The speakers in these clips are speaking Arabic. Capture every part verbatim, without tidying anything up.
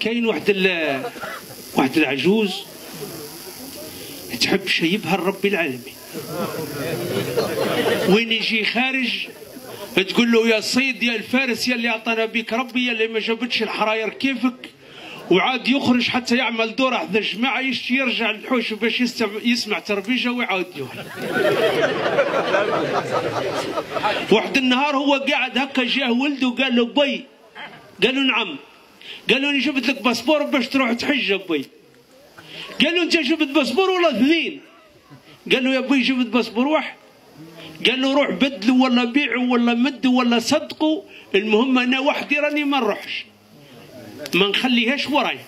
كاين واحد ال... واحد العجوز تحب شيبها لرب العالمين، وين يجي خارج تقول له يا صيد يا الفارس يا اللي اعطانا بك ربي يا اللي ما جابتش الحراير كيفك، وعاد يخرج حتى يعمل دور حدا الجماعه يشتي يرجع للحوش باش يسمع تربيجه ويعاود يولي. واحد النهار هو قاعد هكا جاه ولده وقال له بي، قال له نعم، قال له انا جبت لك باسبور باش تروح تحج يا بي. قال له انت جبت باسبور ولا اثنين؟ قال له يا بي جبت باسبور واحد. قال له روح بدلوا ولا بيعوا ولا مدوا ولا صدقوا، المهم انا وحدي راني ما نروحش ما نخليهاش ورايا.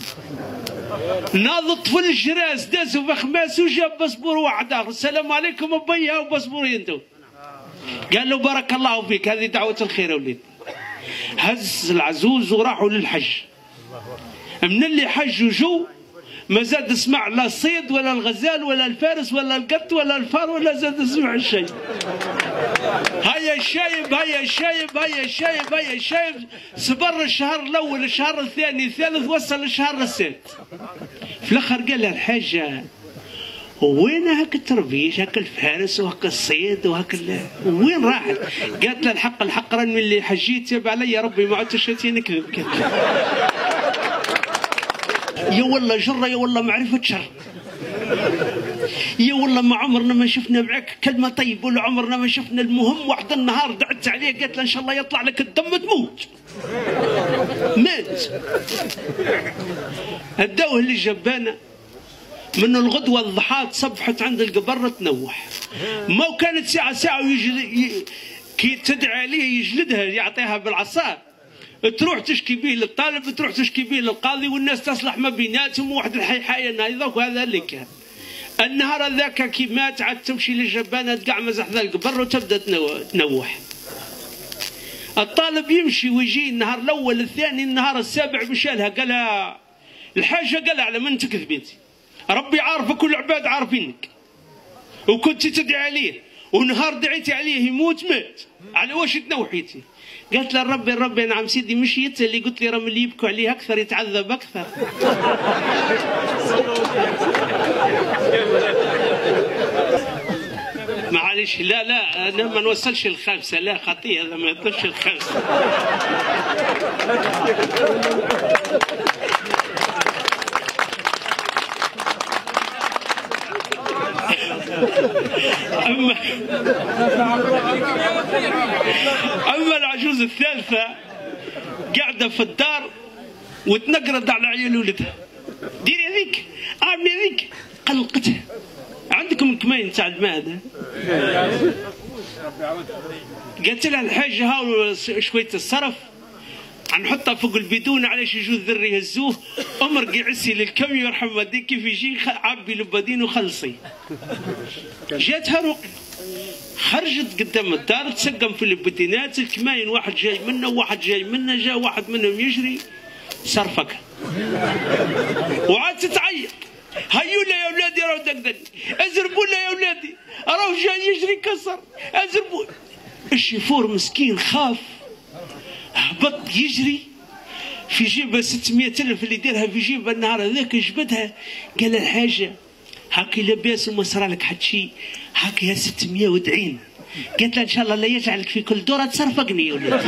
ناض الطفل الجراس دازوا في خماس وجاب باسبور واحد اخر، السلام عليكم ابي هاو باسبوري انتو. قال له بارك الله فيك هذه دعوه الخير يا وليدي. هز العزوز وراحوا للحج. من اللي حجوا جو ما زاد اسمع لا الصيد ولا الغزال ولا الفارس ولا القط ولا الفار ولا زاد اسمع الشيء. هيا الشايب هيا الشايب هيا الشايب هيا الشايب، صبر الشهر الاول الشهر الثاني الثالث وصل الشهر السادس. في الاخر قال لها الحاجه وين هاك التربيش هاك الفارس وهاك الصيد وهاك وين راحت؟ قالت له الحق الحق راني اللي حجيت ياب علي ربي ما عدتش شاتي نكذب. يا والله جره يا والله معرفه شر، يا والله ما عمرنا ما شفنا معك كلمه طيب ولا عمرنا ما شفنا. المهم واحد النهار دعت عليه قالت له ان شاء الله يطلع لك الدم تموت. مات. هداوه اللي جبانه من الغدوه الضحى صبحت عند القبر تنوح. ما كانت ساعه ساعه ويجلد كي تدعي عليه يجلدها يعطيها بالعصا، تروح تشكي به للطالب تروح تشكي به للقاضي والناس تصلح ما بيناتهم وواحد الحيحايه نايضه. وهذا اللي كان. النهار هذاك كي مات عاد تمشي للجبانه تقعمز حدا القبر وتبدا تنوح. الطالب يمشي ويجي النهار الاول الثاني النهار السابع مشالها قالها الحاجه قالها على من تكذبيتي ربي عارفك والعباد عارفينك وكنت تدعي عليه ونهار دعيتي عليه يموت مات على واش تنوحيتي؟ قالت له ربي ربي نعم سيدي مشيت اللي قلت لي راه اللي يبكوا عليه اكثر يتعذب اكثر. معليش لا لا انا ما نوصلش الخامسه لا خطيه هذا ما يطلبش الخامسه. أما أما العجوز الثالثة قاعدة في الدار وتنقرض على عيال ولدها. ديري هذيك اعملي هذيك قلقتها. عندكم الكمين تاع الماء هذا؟ قالت لها الحاجة هاو شوية الصرف نحطها فوق البيدون علاش يجوا الذري يهزوه امرقي عسي للكم يرحم والديك كيف يجي عبي لبادين وخلصي. جاتها رقي خرجت قدام الدار تسقم في البدينات الكماين واحد جاي منه وواحد جاي منه جاء واحد منهم يجري صرفك وعاد تتعيط هيو لا يا اولادي راهو دقدقني ازربوا لا يا اولادي راهو جاي يجري كسر ازربوا. الشيفور مسكين خاف هبط يجري في جيبه ستمية ألف اللي دارها في جيبه النهار هذاك جبدها. قال الحاجه هاكي لاباس وما صرا لك حد شيء هاكي يا ستمية وادعينا. قالت له ان شاء الله لا يجعلك في كل دوره تصرفقني يا ولدي.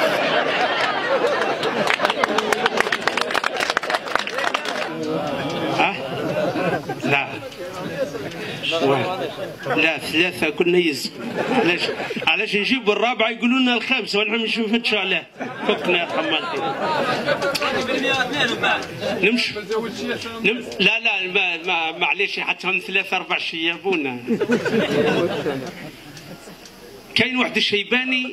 ها؟ لا لا ثلاثة كنا يز علاش علاش نجيبوا الرابعة يقولوا لنا الخامسة ونحن مش نفتشوا عليها فكنا يا حمالتي نمشي نم... لا لا ما ما معليش حتى هم ثلاثة أربع شيابونا. كاين واحد الشيباني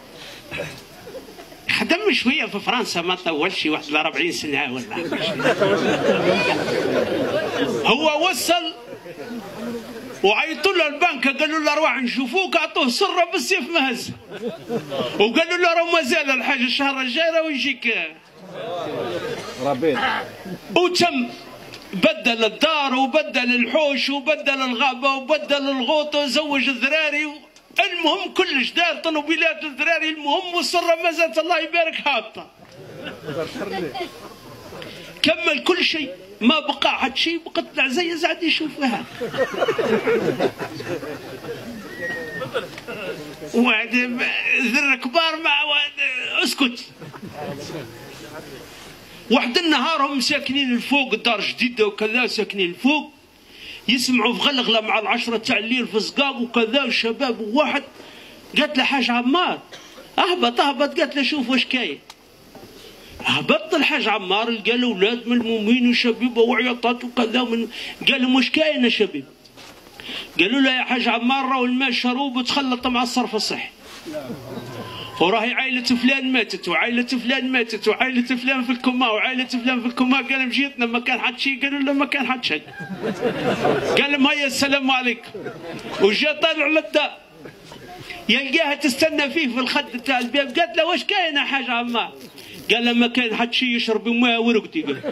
خدم شوية في فرنسا ما طولش واحد الأربعين سنة ولا هو وصل وعيطوا له البنك قالوا له روح نشوفوك اعطوه سره بالسيف ما هز وقالوا له راه مازال الحاجه الشهر الجاي راه يجيك ربيع. وتم بدل الدار وبدل الحوش وبدل الغابه وبدل الغوط وزوج الذراري. المهم كلش دار طنوبيلات الذراري. المهم والسره ما زالت الله يبارك حاطه. كمل كل شيء، ما بقى حد شيء، بقت العزية زاد يشوفها. واحد ذر كبار مع واحد اسكت. واحد النهار هم ساكنين الفوق، الدار جديدة وكذا، ساكنين الفوق، يسمعوا في غلغلة مع العشرة تاع الليل في زقاق وكذا الشباب، وواحد قالت له حاج عمار اهبط اهبط، قالت له شوف واش كاين. هبط الحاج عمار لقى له اولاد ملمومين وشبيبه وعياطات وكذا، من قال لهم واش كاين يا شباب؟ قالوا له يا حاج عمار راهو الماء شروب وتخلط مع الصرف الصحي، وراهي عائلة فلان ماتت وعائلة فلان ماتت وعائلة فلان في الكوما وعائلة فلان في الكوما. قال مجيتنا ما كان حد شيء، قالوا له ما كان حد شيء. قال لهم هيا السلام عليكم، وجا طالع للدار يلقاها تستنى فيه في الخد تاع الباب. قالت له واش كاين يا حاج عمار؟ قال له ما كان حد شيء، يشرب ماء ورقتي. قال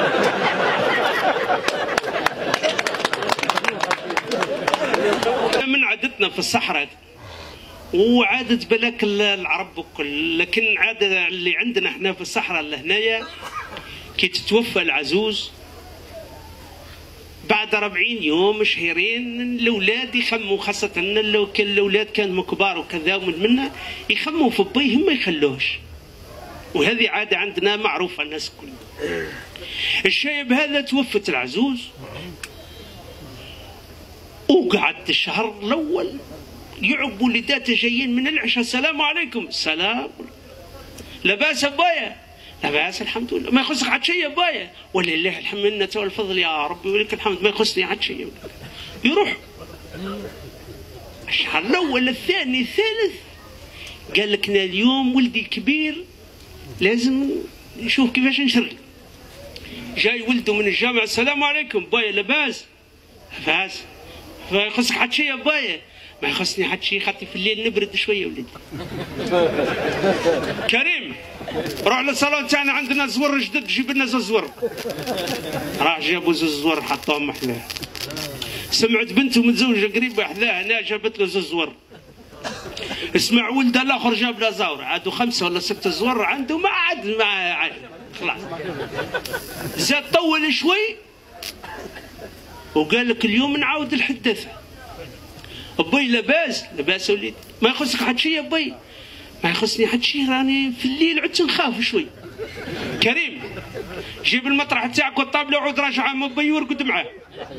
من عادتنا في الصحراء وعادة بلاك العرب وكل، لكن عادة اللي عندنا احنا في الصحراء لهنايا كي تتوفى العزوز بعد أربعين يوم شهرين الاولاد يخموا، خاصة لو كان الاولاد كانوا كبار وكذا ومن منا يخموا في بيهم ما يخلوش، وهذه عادة عندنا معروفة الناس كل. الشايب هذا توفت العزوز وقعدت الشهر الأول يعقب ولداته جايين من العشاء، السلام عليكم. السلام. لاباس ابايا؟ لاباس الحمد لله. ما يخصك حد شيء يا ابايا؟ ولله الحمد والفضل يا ربي ولك الحمد، ما يخصني حد شيء. يروح الشهر الاول الثاني الثالث، قال لك انا اليوم ولدي الكبير لازم نشوف كيفاش نشري. جاي ولده من الجامعه، السلام عليكم بايا. لاباس؟ لاباس. ما يخصك حد شيء يا بايا؟ ما يخصني حد شيء، خاطي في الليل نبرد شويه ولدي. كريم روح للصالون تاعنا، عندنا زور جدد، جيب لنا زوز زور. راح جابوا زوز زور حطوهم محلاه. سمعت بنته متزوجه قريبه حذاه هنا، جابت له زوز زور. اسمع ولده الاخر جاب له زور، عادوا خمسه ولا سته زور عنده، ما عاد ما عاد خلاص. زاد طول شوي وقال لك اليوم نعاود الحداثه. ابوي لاباس؟ لاباس وليدي. ما يخصك حد شيء يا ابوي؟ ما يخصني حد شيء، راني في الليل عدت نخاف شوي. كريم جيب المطرح تاعك والطابله وعود راجع ام ابوي وارقد معاه.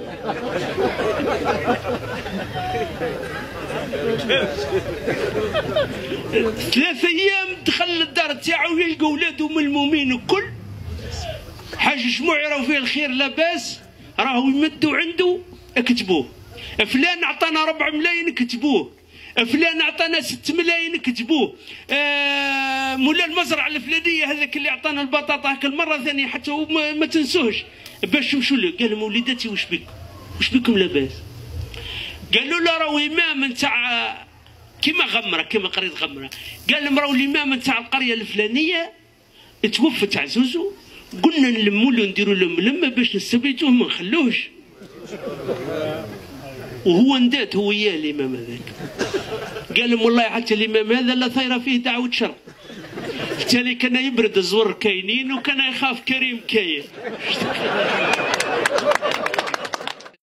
ثلاثة ايام دخل للدار تاعو يلقى ولاده ملمومين وكل. حاج شموع راهو فيه الخير لاباس، راهو يمدوا عنده اكتبوه. فلان اعطانا ربع ملايين كتبوه، فلان اعطانا ست ملايين كتبوه، آه مولا المزرعه الفلانيه هذاك اللي اعطانا البطاطا هاك المره ثانيه حتى هو ما, ما تنسوهش باش تمشوا له. قال لهم وليداتي واش بكم؟ واش بكم لاباس؟ قالوا له راهو امام نتاع كيما غمره كيما قريه غمره. قال لهم راهو الامام نتاع القريه الفلانيه توفت عزوزو، قلنا نلموا له نديروا له ملمه باش نستبيتوه ما نخلوهش، وهو ندات هو وياه الامام هذاك. قال لهم والله حتى الامام هذا لا ثير فيه دعوه شر، بالتالي كان يبرد الزور كاينين وكان يخاف كريم كاين.